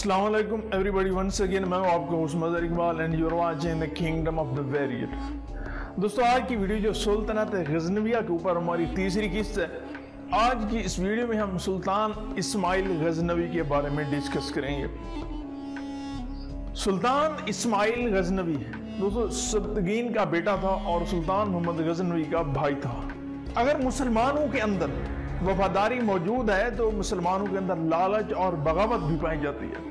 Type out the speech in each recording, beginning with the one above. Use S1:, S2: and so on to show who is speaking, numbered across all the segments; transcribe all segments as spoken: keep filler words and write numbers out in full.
S1: السلام علیکم ایوری بڈی once again میں ہوں آپ کو host Mazhar Iqbal and you are watching the kingdom of the weird. دوستو آج کی ویڈیو جو سلطنت غزنویہ کے اوپر ہماری تیسری قسط ہے۔ آج کی اس ویڈیو میں ہم سلطان اسماعیل غزنوی کے بارے میں ڈسکس کریں گے۔ سلطان اسماعیل غزنوی دوستو سبتگین کا بیٹا تھا اور سلطان محمد غزنوی کا بھائی تھا۔ اگر مسلمانوں کے اندر وفاداری موجود ہے تو مسلمانوں کے اندر لالچ اور بغاوت بھی پائی جاتی ہے۔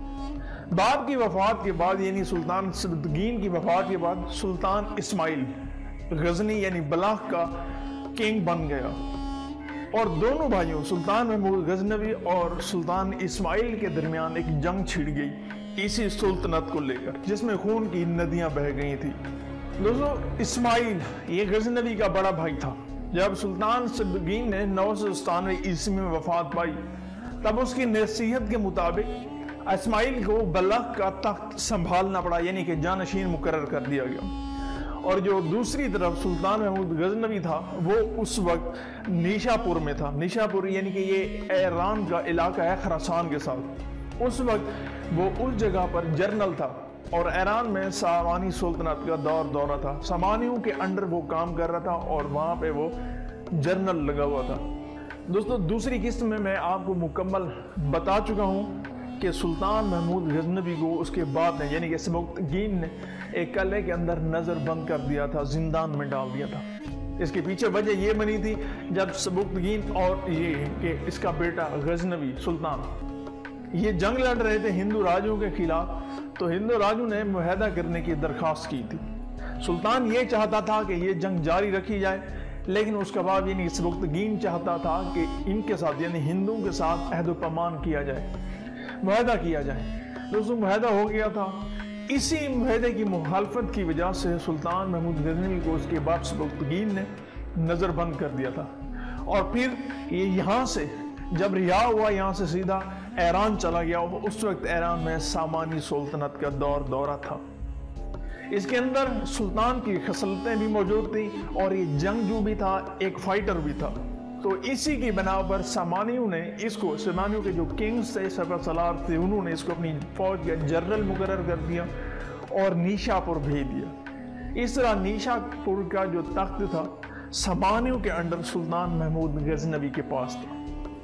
S1: باپ کی وفات کے بعد یعنی سلطان سبتگین کی وفات کے بعد سلطان اسماعیل غزنی یعنی بلخ کا کنگ بن گیا اور دونوں بھائیوں سلطان محمود غزنوی اور سلطان اسماعیل کے درمیان ایک جنگ چھڑ گئی اسی سلطنت کو لے کر، جس میں خون کی ندیاں بہہ گئی تھی۔ دوستو اسماعیل یہ غزنوی کا بڑا بھائی تھا۔ جب سلطان سبتگین نے نو سو ستانوے عیسوی میں وفات پائی تب اس کی نصیحت کے مطابق اسماعیل کو بلخ کا تخت سنبھالنا پڑا یعنی کہ جانشین مقرر کر دیا گیا، اور جو دوسری طرف سلطان محمود غزنوی تھا وہ اس وقت نیشا پور میں تھا۔ نیشا پور یعنی کہ یہ ایران کا علاقہ ہے خراسان کے ساتھ۔ اس وقت وہ اس جگہ پر جرنل تھا اور ایران میں سامانی سلطنت کا دور دورہ تھا۔ سامانیوں کے انڈر وہ کام کر رہا تھا اور وہاں پہ وہ جرنل لگا ہوا تھا۔ دوستو دوسری قسط میں میں آپ کو مکمل بتا چکا ہوں کہ سلطان محمود غزنوی کو اس کے بعد نے یعنی کہ سبتگین نے ایک قلعے کے اندر نظر بند کر دیا تھا، زندان میں ڈال دیا تھا۔ اس کے پیچھے وجہ یہ بنی تھی جب سبتگین اور یہ کہ اس کا بیٹا غزنوی سلطان یہ جنگ لڑ رہے تھے ہندو راجوں کے خلاف، تو ہندو راجوں نے معاہدہ کرنے کی درخواست کی تھی۔ سلطان یہ چاہتا تھا کہ یہ جنگ جاری رکھی جائے، لیکن اس کے بعد یعنی سبتگین چاہتا تھا کہ ان کے ساتھ یعنی ہندوؤں کے ساتھ عہد و پیمان کیا جائے، معاہدہ کیا جائے۔ دوستو معاہدہ ہو گیا تھا، اسی معاہدے کی مخالفت کی وجہ سے سلطان محمود غزنوی کو اس کے باپ سبتگین نے نظر بند کر دیا تھا، اور پھر یہ یہاں سے جب رہا ہوا یہاں سے سیدھا ایران چلا گیا۔ اس وقت ایران میں سامانی سلطنت کا دور دورہ تھا۔ اس کے اندر سلطان کی خصلتیں بھی موجود تھیں اور یہ جنگجو بھی تھا، ایک فائٹر بھی تھا۔ تو اسی کی بنا پر سامانیوں نے اس کو سامانیوں کے جو کنگز تھے سپہ سالار تھے انہوں نے اس کو اپنی فوج کا جنرل مقرر کر دیا اور نیشا پور بھیج دیا۔ اس طرح نیشا پور کا جو تخت تھا سامانیوں کے انڈر سلطان محمود غزنوی کے پاس تھا۔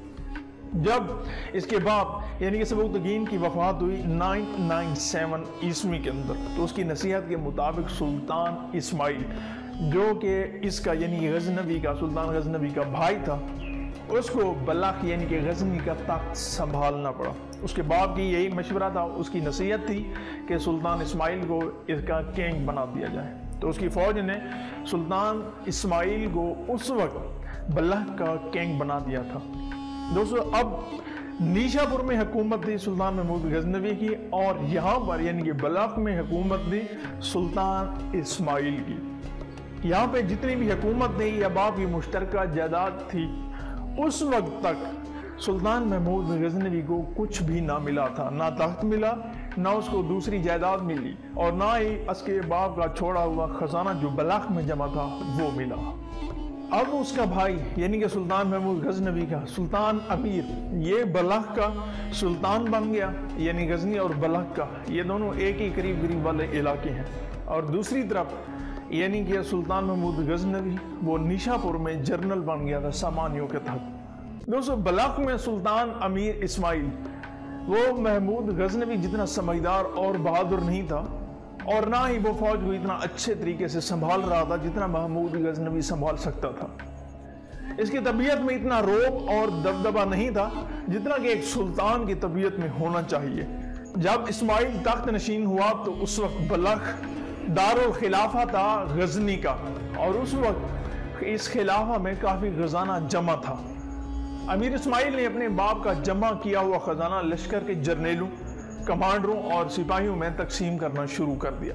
S1: جب اس کے باپ یعنی کہ سبتگین کی وفات ہوئی نو سو سینتاسی عیسوی کے اندر، تو اس کی نصیحت کے مطابق سلطان اسماعیل جو کہ اس کا یعنی غزنوی کا سلطان غزنوی کا بھائی تھا، اس کو بلخ یعنی کہ غزنی کا تخت سنبھالنا پڑا۔ اس کے باپ کی یہی مشورہ تھا، اس کی نصیحت تھی کہ سلطان اسماعیل کو اس کا کنگ بنا دیا جائے۔ تو اس کی فوج نے سلطان اسماعیل کو اس وقت بلخ کا کنگ بنا دیا تھا۔ دوستو اب نیشا پور میں حکومت تھی سلطان محمود غزنوی کی، اور یہاں پر یعنی کہ بلخ میں حکومت تھی سلطان اسماعیل کی۔ یہاں پہ جتنی بھی حکومت تھی یا باپ کی مشترکہ جائیداد تھی، اس وقت تک سلطان محمود غزنوی کو کچھ بھی نہ ملا تھا، نہ تخت ملا، نہ اس کو دوسری جائیداد ملی، اور نہ ہی اس کے باپ کا چھوڑا ہوا خزانہ جو بلخ میں جمع تھا وہ ملا۔ اب اس کا بھائی یعنی کہ سلطان محمود غزنوی کا سلطان امیر یہ بلخ کا سلطان بن گیا، یعنی غزنی اور بلخ کا یہ دونوں ایک ہی قریب قریب والے علاقے ہیں، اور دوسری طرف یعنی کہ سلطان محمود غزنوی وہ نیشا پور میں جرنل بن گیا تھا سامانیوں کے تحت۔ دوستو بلخ میں سلطان امیر اسماعیل وہ محمود غزنوی جتنا سمجھدار اور بہادر نہیں تھا، اور نہ ہی وہ فوج کو اتنا اچھے طریقے سے سنبھال رہا تھا جتنا محمود غزنوی سنبھال سکتا تھا۔ اس کی طبیعت میں اتنا روب اور دبدبہ نہیں تھا جتنا کہ ایک سلطان کی طبیعت میں ہونا چاہیے۔ جب اسماعیل تخت نشین ہوا تو اس وقت بلخ دارالخلافہ تھا غزنی کا، اور اس وقت اس خلافہ میں کافی خزانہ جمع تھا۔ امیر اسماعیل نے اپنے باپ کا جمع کیا ہوا خزانہ لشکر کے جرنیلوں، کمانڈروں اور سپاہیوں میں تقسیم کرنا شروع کر دیا۔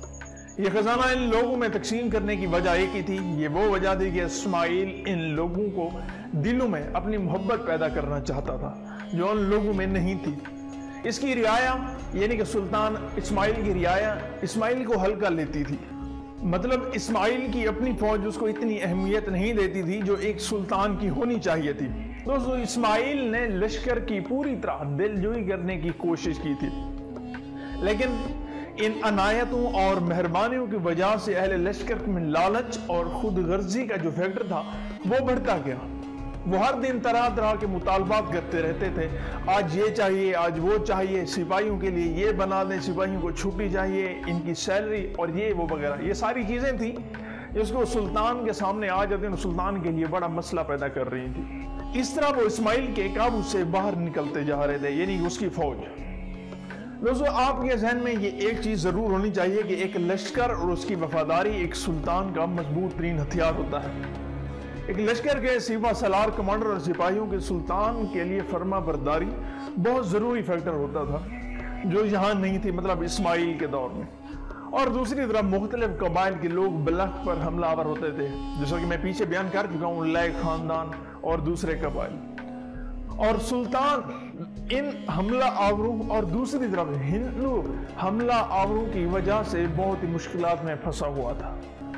S1: یہ خزانہ ان لوگوں میں تقسیم کرنے کی وجہ ایک ہی تھی، یہ وہ وجہ تھی کہ اسماعیل ان لوگوں کو دلوں میں اپنی محبت پیدا کرنا چاہتا تھا جو ان لوگوں میں نہیں تھی۔ اس کی رعایا یعنی کہ سلطان اسماعیل کی رعایا اسماعیل کو ہلکا لیتی تھی، مطلب اسماعیل کی اپنی فوج اس کو اتنی اہمیت نہیں دیتی تھی جو ایک سلطان کی ہونی چاہیے تھی۔ دوستو اسماعیل نے لشکر کی پوری طرح دلجوئی کرنے کی کوشش کی تھی، لیکن ان عنایتوں اور مہربانیوں کی وجہ سے اہل لشکر میں لالچ اور خود غرضی کا جو فیکٹر تھا وہ بڑھتا گیا۔ وہ ہر دن طرح طرح کے مطالبات کرتے رہتے تھے، آج یہ چاہیے، آج وہ چاہیے، سپاہیوں کے لیے یہ بنا دیں، سپاہیوں کو چھٹی چاہیے، ان کی سیلری اور یہ وہ وغیرہ، یہ ساری چیزیں تھیں جس کو سلطان کے سامنے آ جاتے ہیں، سلطان کے لیے بڑا مسئلہ پیدا کر رہی تھی۔ اس طرح وہ اسماعیل کے قابو سے باہر نکلتے جا رہے تھے، یعنی اس کی فوج۔ دوستو آپ کے ذہن میں یہ ایک چیز ضرور ہونی چاہیے کہ ایک لشکر اور اس کی وفاداری ایک سلطان کا مضبوط ترین ہتھیار ہوتا ہے۔ ایک لشکر کے سپہ سالار کمانڈر اور سپاہیوں کے سلطان کے لیے فرما برداری بہت ضروری فیکٹر ہوتا تھا، جو یہاں نہیں تھی، مطلب اسماعیل کے دور میں۔ اور دوسری طرف مختلف قبائل کے لوگ بلخ پر حملہ آور ہوتے تھے، جیسا کہ میں پیچھے بیان کر چکا ہوں، لے خاندان اور دوسرے قبائل، اور سلطان ان حملہ آوروں اور دوسری طرف ہندو حملہ آوروں کی وجہ سے بہت ہی مشکلات میں پھنسا ہوا تھا۔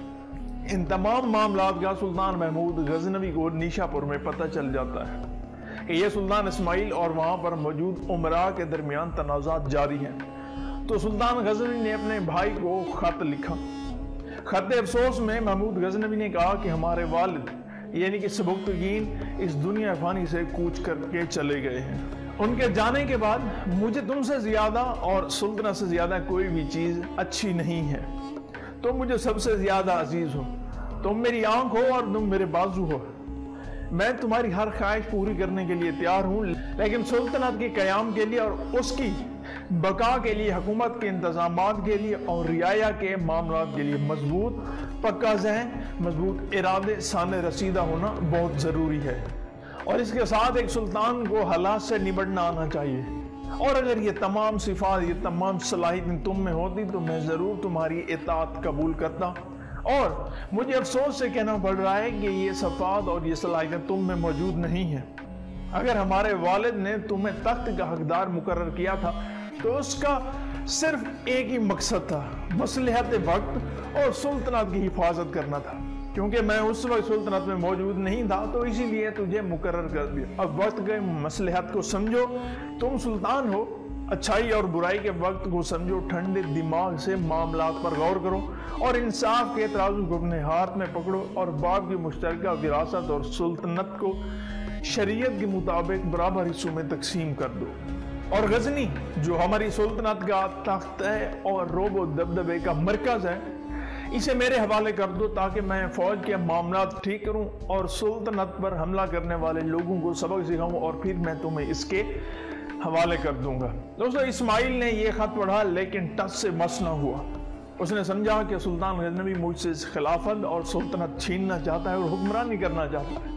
S1: ان تمام معاملات کا سلطان محمود غزنوی کو نیشا پور میں پتہ چل جاتا ہے کہ یہ سلطان اسماعیل اور وہاں پر موجود امراء کے درمیان تنازعات جاری ہیں۔ تو سلطان غزنوی نے اپنے بھائی کو خط لکھا۔ خط افسوس میں محمود غزنوی نے کہا کہ ہمارے والد یعنی کہ سبکتگین اس دنیا فانی سے کوچ کر کے چلے گئے ہیں۔ ان کے جانے کے بعد مجھے تم سے زیادہ اور سلطنت سے زیادہ کوئی بھی چیز اچھی نہیں ہے۔ تم مجھے سب سے زیادہ عزیز ہو، تم میری آنکھ ہو اور تم میرے بازو ہو۔ میں تمہاری ہر خواہش پوری کرنے کے لیے تیار ہوں، لیکن سلطنت کے قیام کے لیے اور اس کی بقا کے لیے، حکومت کے انتظامات کے لیے اور رعایا کے معاملات کے لیے مضبوط پکا ذہن، مضبوط ارادے، سانے رسیدہ ہونا بہت ضروری ہے، اور اس کے ساتھ ایک سلطان کو حالات سے نمٹنا آنا چاہیے۔ اور اگر یہ تمام صفات، یہ تمام صلاحیتیں تم میں ہوتی تو میں ضرور تمہاری اطاعت قبول کرتا، اور مجھے افسوس سے کہنا پڑ رہا ہے کہ یہ صفات اور یہ صلاحیتیں تم میں موجود نہیں ہیں۔ اگر ہمارے والد نے تمہیں تخت کا حقدار مقرر کیا تھا تو اس کا صرف ایک ہی مقصد تھا، مصلحت وقت اور سلطنت کی حفاظت کرنا تھا۔ کیونکہ میں اس وقت سلطنت میں موجود نہیں تھا تو اسی لیے تجھے مقرر کر دیا۔ اب وقت کے مصلحت کو سمجھو، تم سلطان ہو، اچھائی اور برائی کے وقت کو سمجھو، ٹھنڈے دماغ سے معاملات پر غور کرو اور انصاف کے ترازو کو اپنے ہاتھ میں پکڑو، اور باپ کی مشترکہ وراثت اور سلطنت کو شریعت کے مطابق برابر حصوں میں تقسیم کر دو۔ اور غزنی جو ہماری سلطنت کا تخت ہے اور روب و دبدبے کا مرکز ہے، اسے میرے حوالے کر دو تاکہ میں فوج کے معاملات ٹھیک کروں اور سلطنت پر حملہ کرنے والے لوگوں کو سبق سکھاؤں، اور پھر میں تمہیں اس کے حوالے کر دوں گا۔ دوستو اسماعیل نے یہ خط پڑھا لیکن ٹس سے مس نہ ہوا۔ اس نے سمجھا کہ سلطان غزنوی مجھ سے خلافت اور سلطنت چھیننا چاہتا ہے اور حکمرانی کرنا چاہتا ہے۔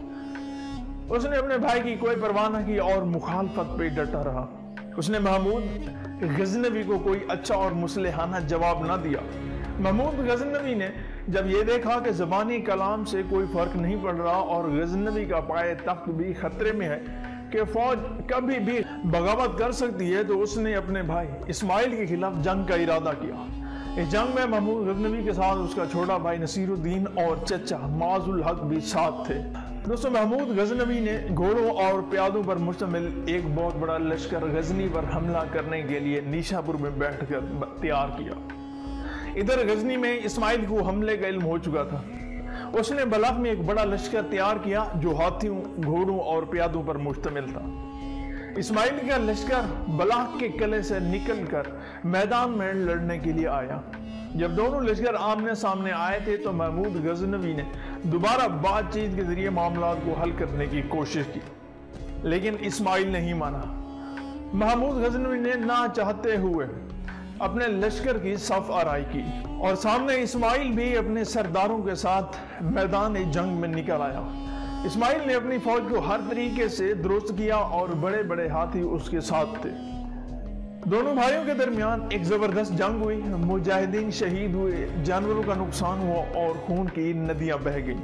S1: اس نے اپنے بھائی کی کوئی پرواہ نہ کی اور مخالفت پہ ڈٹا رہا۔ اس نے محمود غزنوی کو کوئی اچھا اور مصلحانہ جواب نہ دیا۔ محمود غزنوی نے جب یہ دیکھا کہ زبانی کلام سے کوئی فرق نہیں پڑ رہا اور غزنوی کا پائے تخت بھی خطرے میں ہے کہ فوج کبھی بھی بغاوت کر سکتی ہے، تو اس نے اپنے بھائی اسماعیل کے خلاف جنگ کا ارادہ کیا۔ اس جنگ میں محمود غزنوی کے ساتھ اس کا چھوٹا بھائی نصیر الدین اور چچا معاذ الحق بھی ساتھ تھے۔ دوستو محمود غزنوی نے گھوڑوں اور پیادوں پر مشتمل ایک بہت بڑا لشکر غزنی پر حملہ کرنے کے لیے نیشا پور میں بیٹھ کر تیار کیا۔ ادھر غزنی میں اسماعیل کو حملے کا علم ہو چکا تھا۔ اس نے بلخ میں ایک بڑا لشکر تیار کیا جو ہاتھیوں، گھوڑوں اور پیادوں پر مشتمل تھا۔ اسماعیل کا لشکر بلخ کے قلعے سے نکل کر میدان میں لڑنے کے لیے آیا۔ جب دونوں لشکر آمنے سامنے آئے تھے تو محمود غزنوی نے دوبارہ بات چیت کے ذریعے معاملات کو حل کرنے کی کوشش کی، لیکن اسماعیل نہیں مانا۔ محمود غزنوی نے نہ چاہتے ہوئے اپنے لشکر کی صف آرائی کی اور سامنے اسماعیل بھی اپنے سرداروں کے ساتھ میدان جنگ میں نکل آیا۔ اسماعیل نے اپنی فوج کو ہر طریقے سے درست کیا اور بڑے بڑے ہاتھی اس کے ساتھ تھے۔ دونوں بھائیوں کے درمیان ایک زبردست جنگ ہوئی، مجاہدین شہید ہوئے، جانوروں کا نقصان ہوا اور خون کی ندیاں بہہ گئیں۔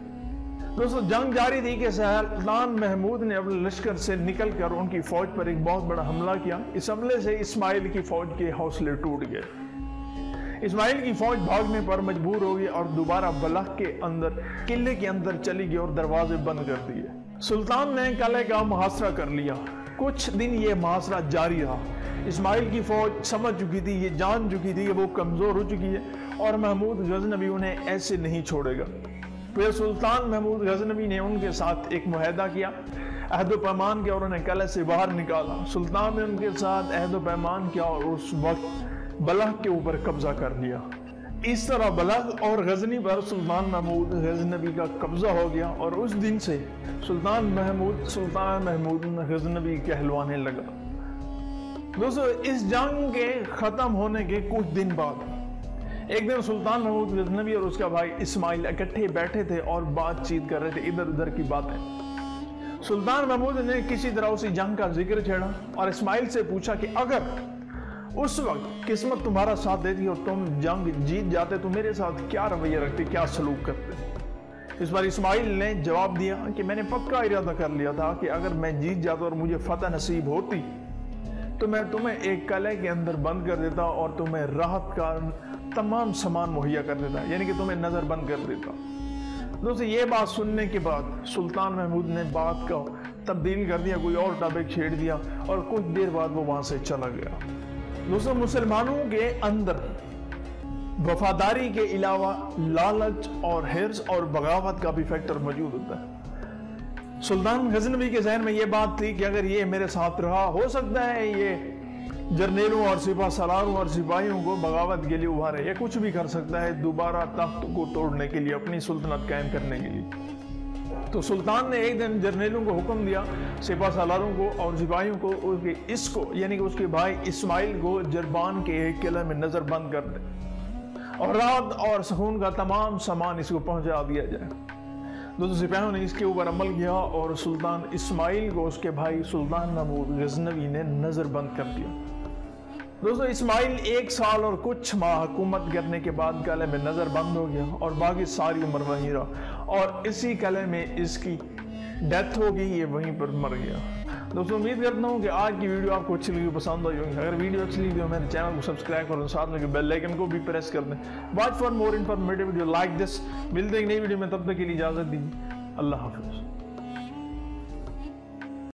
S1: دوستو جنگ جاری تھی کہ سلطان محمود نے اپنے لشکر سے نکل کر ان کی فوج پر ایک بہت بڑا حملہ کیا۔ اس حملے سے اسماعیل کی فوج کے حوصلے ٹوٹ گئے۔ اسماعیل کی فوج بھاگنے پر مجبور ہو گئی اور دوبارہ بلخ کے اندر قلعے کے اندر چلی گئی اور دروازے بند کر دیے۔ सुल्तान ने किले का मुहासरा कर लिया। कुछ दिन ये मुहासरा जारी रहा। इस्माइल की फौज समझ चुकी थी, ये जान चुकी थी कि वो कमज़ोर हो चुकी है और महमूद गजनवी उन्हें ऐसे नहीं छोड़ेगा। फिर सुल्तान महमूद गजनवी ने उनके साथ एक मुआहदा किया, अहद पैमान किया और उन्हें किले से बाहर निकाला। सुल्तान ने उनके साथ अहद पैमान किया और उस वक्त बलख के ऊपर कब्जा कर लिया। इस तरह बलख और गजनी पर सुल्तान महमूद गजनवी का कब्जा हो गया और उस दिन से सुल्तान महमूद सुल्तान महमूद गजनवी कहलवाने लगा। दोस्तों, इस जंग के ख़त्म होने के कुछ दिन बाद एक दिन सुल्तान महमूद गजनवी और उसका भाई इस्माइल इकट्ठे बैठे थे और बातचीत कर रहे थे, इधर उधर की बातें। सुल्तान महमूद ने किसी तरह उसी जंग का जिक्र छेड़ा और इस्माइल से पूछा कि अगर उस वक्त किस्मत तुम्हारा साथ देती और तुम जंग जीत जाते तो मेरे साथ क्या रवैया रखते, क्या सलूक करते। इस बार इस्माइल ने जवाब दिया कि मैंने पक्का इरादा कर लिया था कि अगर मैं जीत जाता और मुझे फतह नसीब होती तो मैं तुम्हें एक किले के अंदर बंद कर देता और तुम्हें राहत का तमाम सामान मुहैया कर देता, यानी कि तुम्हें नज़र बंद कर देता। दोस्तों, ये बात सुनने के बाद सुल्तान महमूद ने बात का तब्दील कर दिया, कोई और टॉपिक छेड़ दिया और कुछ देर बाद वो वहाँ से चला गया। दोस्तों, मुसलमानों के अंदर वफादारी के अलावा लालच और हिर्स और बगावत का भी फैक्टर मौजूद होता है। सुल्तान गजनवी के जहन में ये बात थी कि अगर ये मेरे साथ रहा, हो सकता है ये जर्नेलों और सिपा सलारों और सिपाहियों को बगावत के लिए उभारे, या कुछ भी कर सकता है दोबारा तख्त को तोड़ने के लिए, अपनी सुल्तनत कायम करने के लिए। तो सुल्तान ने एक दिन जर्नेलों को हुक्म दिया, सिपा सलारों को और सिपाहियों को, उसके इसको यानी कि उसके भाई इस्माइल को जरबान के एक किले में नजर बंद कर दे और राहत और सुकून का तमाम सामान इसको पहुंचा दिया जाए। दोस्तों, सिपाहियों ने इसके ऊपर अमल किया और सुल्तान इस्माइल को उसके भाई सुल्तान महमूद गजनवी ने नजर बंद कर दिया। दोस्तों, इस्माइल एक साल और कुछ माह हुकूमत करने के बाद किले में नजर बंद हो गया और बाकी सारी उम्र वहीं रहा और इसी किले में इसकी डेथ हो गई, ये वहीं पर मर गया। दोस्तों, उम्मीद करता हूँ कि आज की वीडियो आपको अच्छी लगी, पसंद आई होगी। अगर वीडियो अच्छी लगी तो मेरे चैनल को सब्सक्राइब करो, साथ में बेल आइकन को भी प्रेस कर दें। Watch for more informative video like this. मिलते हैं नई वीडियो में, तब तक के लिए इजाजत दीजिए। अल्लाह हाफिज।